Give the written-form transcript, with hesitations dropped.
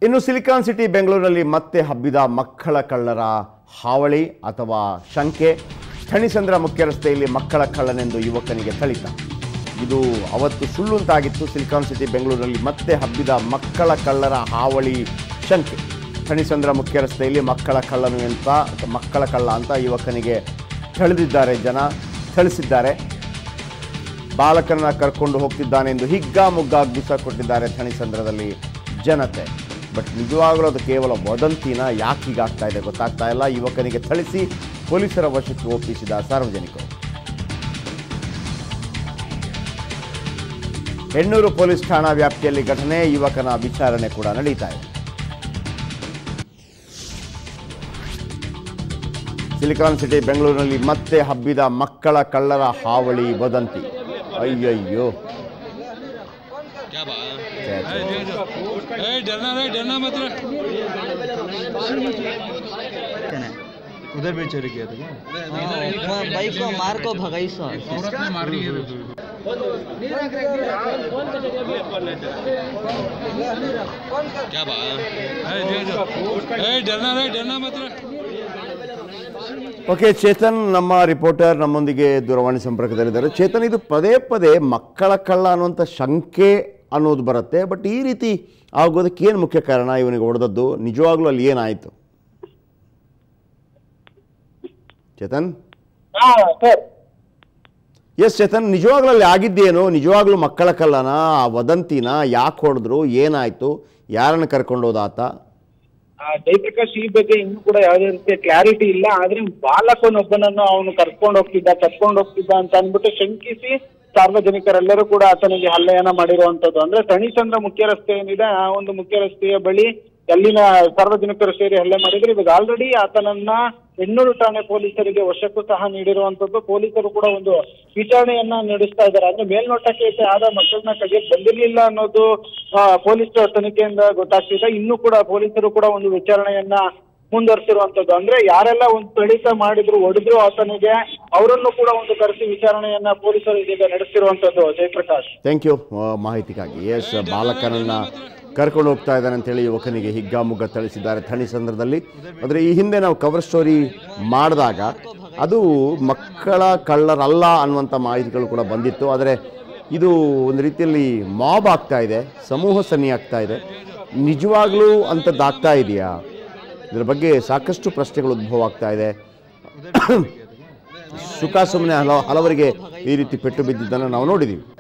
ಇನ್ನು silicon city ಬೆಂಗಳೂರಿನಲ್ಲಿ ಮತ್ತೆ ಹಬ್ಬಿದ ಮಕ್ಕಳ ಕಳ್ಳರ ಹಾವಳಿ ಅಥವಾ ಶಂಕೆ. ಥಣಿಸಂದ್ರ ಮುಖ್ಯ ರಸ್ತೆಯಲ್ಲಿ ಮಕ್ಕಳ ಕಳ್ಳನೆಂದು ಯುವಕನಿಗೆ ಥಳಿತ. ಇದು ಅವತ್ತು ಸುಳ್ಳು ಅಂತಾಗಿತ್ತು. ಸಿಲಿಕಾನ್ ಸಿಟಿ ಬೆಂಗಳೂರಿನಲ್ಲಿ ಮತ್ತೆ ಹಬ್ಬಿದ ಮಕ್ಕಳ ಕಳ್ಳರ ಹಾವಳಿ ಶಂಕೆ. ಥಣಿಸಂದ್ರ ಮುಖ್ಯ ರಸ್ತೆಯಲ್ಲಿ ಮಕ್ಕಳ ಕಳ್ಳ ಅಂತ ಯುವಕನಿಗೆ ಥಳಿಸಿದ್ದಾರೆ. ಬಾಲಕರನ್ನ ಕರ್ಕೊಂಡು ಹೋಗ್ತಿದ್ದಾನೆ ಎಂದು ಹಿಗ್ಗಾಮುಗ್ಗಾಗಿ ಬಿಸ ಕೊಟ್ಟಿದ್ದಾರೆ ಥಣಿಸಂದ್ರದಲ್ಲಿ ಜನತೆ. ಬಟ್ ನಿಜವಾಗಲೂ ಅದು ಕೇವಲ ವದಂತಿನ. ಯಾಕೆ ಹೀಗಾಗ್ತಾ ಇದೆ ಗೊತ್ತಾಗ್ತಾ ಇಲ್ಲ. ಯುವಕನಿಗೆ ಥಳಿಸಿ ಪೊಲೀಸರ ವಶಕ್ಕೆ ಒಪ್ಪಿಸಿದ ಸಾರ್ವಜನಿಕರು. ಹೆಣ್ಣೂರು ಪೊಲೀಸ್ ಠಾಣಾ ವ್ಯಾಪ್ತಿಯಲ್ಲಿ ಘಟನೆ. ಯುವಕನ ವಿಚಾರಣೆ ಕೂಡ ನಡೀತಾ ಇದೆ. ಸಿಲಿಕಾನ್ ಸಿಟಿ ಬೆಂಗಳೂರಿನಲ್ಲಿ ಮತ್ತೆ ಹಬ್ಬಿದ ಮಕ್ಕಳ ಕಳ್ಳರ ಹಾವಳಿ ವದಂತಿ. ಅಯ್ಯಯ್ಯೋ, उधर भी चोरी किया था क्या? बाइक को मार को भगाई सो क्या डरना मत। ಓಕೆ, ಚೇತನ್ ನಮ್ಮ ರಿಪೋರ್ಟರ್ ನಮ್ಮೊಂದಿಗೆ ದೂರವಾಣಿ ಸಂಪರ್ಕದಲ್ಲಿದ್ದಾರೆ. ಚೇತನ್, ಇದು ಪದೇ ಪದೇ ಮಕ್ಕಳ ಕಳ್ಳ ಅನ್ನುವಂಥ ಶಂಕೆ ಅನ್ನೋದು ಬರುತ್ತೆ. ಬಟ್ ಈ ರೀತಿ ಆಗೋದಕ್ಕೆ ಏನು ಮುಖ್ಯ ಕಾರಣ? ಇವನಿಗೆ ಹೊಡೆದದ್ದು ನಿಜವಾಗ್ಲೂ ಅಲ್ಲಿ ಏನಾಯಿತು? ಚೇತನ್? ಎಸ್ ಚೇತನ್, ನಿಜವಾಗ್ಲೂ ಅಲ್ಲಿ ಆಗಿದ್ದೇನು? ನಿಜವಾಗ್ಲೂ ಮಕ್ಕಳ ಕಳ್ಳನ, ವದಂತಿನ? ಯಾಕೆ ಹೊಡೆದ್ರು? ಏನಾಯ್ತು? ಯಾರನ್ನು ಕರ್ಕೊಂಡು ಹೋದ ಆತ? ಜಯಪ್ರಕಾಶ್, ಈ ಬಗ್ಗೆ ಇನ್ನೂ ಕೂಡ ಯಾವುದೇ ರೀತಿಯ ಕ್ಲಾರಿಟಿ ಇಲ್ಲ. ಆದ್ರೆ ಬಾಲಕನೊಬ್ಬನನ್ನು ಅವನು ಕರ್ಕೊಂಡು ಹೋಗ್ತಿದ್ದ ಅಂತ ಅಂದ್ಬಿಟ್ಟು ಶಂಕಿಸಿ ಸಾರ್ವಜನಿಕರೆಲ್ಲರೂ ಕೂಡ ಆತನಿಗೆ ಹಲ್ಲೆಯನ್ನ ಮಾಡಿರುವಂತದ್ದು. ಅಂದ್ರೆ ಥಣಿಸಂದ್ರ ಮುಖ್ಯ ರಸ್ತೆ ಏನಿದೆ, ಆ ಒಂದು ಮುಖ್ಯ ರಸ್ತೆಯ ಬಳಿ ಅಲ್ಲಿನ ಸಾರ್ವಜನಿಕರು ಸೇರಿ ಹಲ್ಲೆ ಮಾಡಿದ್ರು. ಇವಾಗ ಆಲ್ರೆಡಿ ಆತನನ್ನ ಹೆಣ್ಣೂರು ಠಾಣೆ ಪೊಲೀಸರಿಗೆ ವಶಕ್ಕೂ ಸಹ ನೀಡಿರುವಂತದ್ದು. ಪೊಲೀಸರು ಕೂಡ ಒಂದು ವಿಚಾರಣೆಯನ್ನ ನಡೆಸ್ತಾ ಇದ್ದಾರೆ. ಅಂದ್ರೆ ಮೇಲ್ನೋಟಕ್ಕೆ ಆದ ಮಕ್ಕಳನ್ನ ಕೈಗೆ ಬಂದಿರ್ಲಿಲ್ಲ ಅನ್ನೋದು ಪೊಲೀಸ್ ತನಿಖೆಯಿಂದ ಗೊತ್ತಾಗ್ತಿದೆ. ಇನ್ನೂ ಕೂಡ ಪೊಲೀಸರು ಕೂಡ ಒಂದು ವಿಚಾರಣೆಯನ್ನ ಮುಂದುವರಿಸಿರುವಂತದ್ದು. ಅಂದ್ರೆ ಯಾರೆಲ್ಲ ಒಂದು ಥಳಿತ ಮಾಡಿದ್ರು, ಹೊಡೆದ್ರು ಆತನಿಗೆ, ಅವರನ್ನು ಕೂಡ ಒಂದು ಕರೆಸಿ ವಿಚಾರಣೆಯನ್ನ ಪೊಲೀಸರು ಇದೀಗ ನಡೆಸಿರುವಂತದ್ದು. ಜಯಪ್ರಕಾಶ್, ಥ್ಯಾಂಕ್ ಯು ಮಾಹಿತಿಗಾಗಿ. ಎಸ್, ಬಾಲಕನನ್ನ ಕರ್ಕೊಂಡು ಹೋಗ್ತಾ ಇದ್ದಾನೆ ಅಂತೇಳಿ ಯುವಕನಿಗೆ ಹಿಗ್ಗಾಮುಗ್ಗ ಥಳಿಸಿದ್ದಾರೆ ಥಣಿಸಂದ್ರದಲ್ಲಿ. ಆದರೆ ಈ ಹಿಂದೆ ನಾವು ಕವರ್ ಸ್ಟೋರಿ ಮಾಡಿದಾಗ ಅದು ಮಕ್ಕಳ ಕಳ್ಳರಲ್ಲ ಅನ್ನುವಂಥ ಮಾಹಿತಿಗಳು ಕೂಡ ಬಂದಿತ್ತು. ಆದರೆ ಇದು ಒಂದು ರೀತಿಯಲ್ಲಿ ಮಾಬ್ ಆಗ್ತಾ ಇದೆ, ಸಮೂಹ ಸನ್ನಿ ಆಗ್ತಾ ಇದೆ. ನಿಜವಾಗ್ಲೂ ಅಂಥದ್ದಾಗ್ತಾ ಇದೆಯಾ? ಇದರ ಬಗ್ಗೆ ಸಾಕಷ್ಟು ಪ್ರಶ್ನೆಗಳು ಉದ್ಭವ ಆಗ್ತಾ ಇದೆ. ಸುಖ ಸುಮ್ಮನೆ ಹಲವರಿಗೆ ಈ ರೀತಿ ಪೆಟ್ಟು ಬಿದ್ದಿದ್ದನ್ನು ನಾವು ನೋಡಿದ್ದೀವಿ.